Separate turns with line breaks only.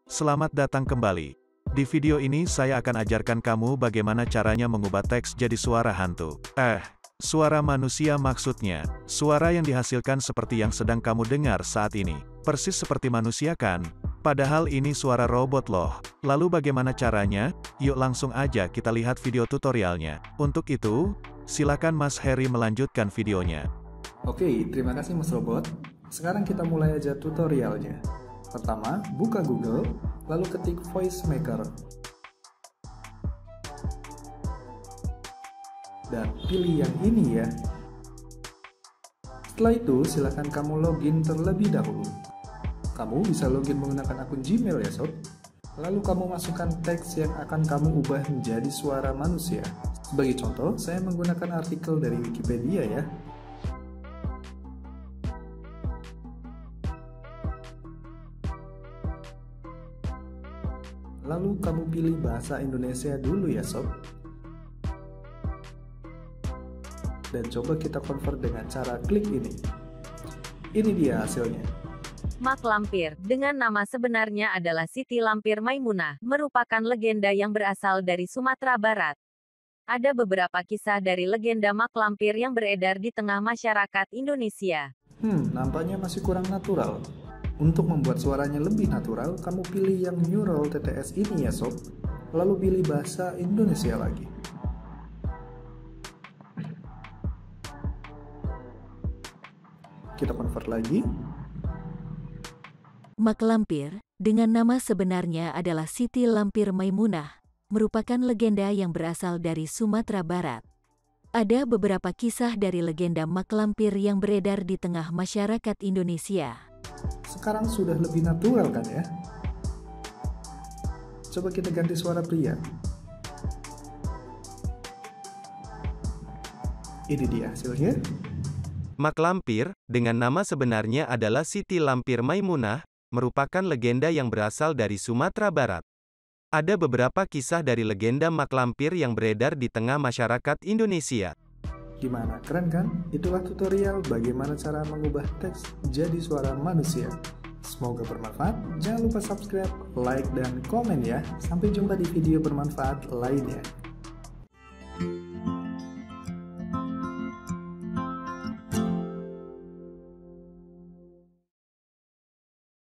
Selamat datang kembali. Di video ini saya akan ajarkan kamu bagaimana caranya mengubah teks jadi suara hantu. Suara manusia maksudnya. Suara yang dihasilkan seperti yang sedang kamu dengar saat ini. Persis seperti manusia kan? Padahal ini suara robot loh. Lalu bagaimana caranya? Yuk langsung aja kita lihat video tutorialnya. Untuk itu, silakan Mas Heri melanjutkan videonya.
Oke, terima kasih Mas Robot. Sekarang kita mulai aja tutorialnya. Pertama, buka Google, lalu ketik Voice Maker. Dan pilih yang ini ya. Setelah itu, silakan kamu login terlebih dahulu. Kamu bisa login menggunakan akun Gmail ya sob. Lalu kamu masukkan teks yang akan kamu ubah menjadi suara manusia. Sebagai contoh, saya menggunakan artikel dari Wikipedia ya. Lalu kamu pilih bahasa Indonesia dulu ya sob. Dan coba kita convert dengan cara klik ini. Ini dia hasilnya.
Mak Lampir, dengan nama sebenarnya adalah Siti Lampir Maimunah, merupakan legenda yang berasal dari Sumatera Barat. Ada beberapa kisah dari legenda Mak Lampir yang beredar di tengah masyarakat Indonesia.
Nampaknya masih kurang natural. Untuk membuat suaranya lebih natural, kamu pilih yang Neural TTS ini ya sob. Lalu pilih bahasa Indonesia lagi. Kita convert lagi.
Mak Lampir, dengan nama sebenarnya adalah Siti Lampir Maimunah, merupakan legenda yang berasal dari Sumatera Barat. Ada beberapa kisah dari legenda Mak Lampir yang beredar di tengah masyarakat Indonesia.
Sekarang sudah lebih natural kan ya? Coba kita ganti suara pria. Ini dia hasilnya.
Mak Lampir, dengan nama sebenarnya adalah Siti Lampir Maimunah, merupakan legenda yang berasal dari Sumatera Barat. Ada beberapa kisah dari legenda Mak Lampir yang beredar di tengah masyarakat Indonesia.
Gimana, keren kan? Itulah tutorial bagaimana cara mengubah teks jadi suara manusia. Semoga bermanfaat. Jangan lupa subscribe, like, dan komen ya. Sampai jumpa di video bermanfaat lainnya.